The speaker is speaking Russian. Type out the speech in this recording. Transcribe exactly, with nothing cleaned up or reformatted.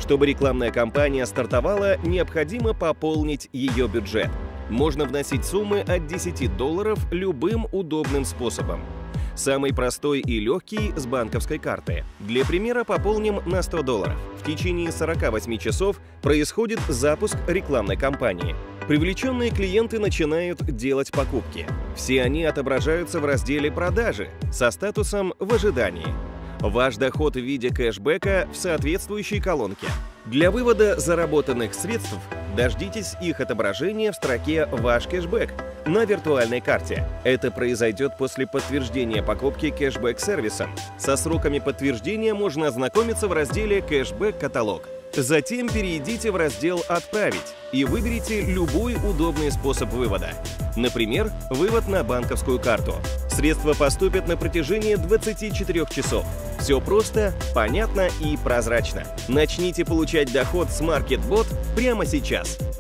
Чтобы рекламная кампания стартовала, необходимо пополнить ее бюджет. Можно вносить суммы от десяти долларов любым удобным способом. Самый простой и легкий – с банковской карты. Для примера пополним на сто долларов. В течение сорока восьми часов происходит запуск рекламной кампании. Привлеченные клиенты начинают делать покупки. Все они отображаются в разделе «Продажи» со статусом «В ожидании». Ваш доход в виде кэшбэка в соответствующей колонке. Для вывода заработанных средств дождитесь их отображения в строке «Ваш кэшбэк» на виртуальной карте. Это произойдет после подтверждения покупки кэшбэк-сервисом. Со сроками подтверждения можно ознакомиться в разделе «Кэшбэк-каталог». Затем перейдите в раздел «Отправить» и выберите любой удобный способ вывода. Например, вывод на банковскую карту. Средства поступят на протяжении двадцати четырёх часов. Все просто, понятно и прозрачно. Начните получать доход с MarketBot прямо сейчас.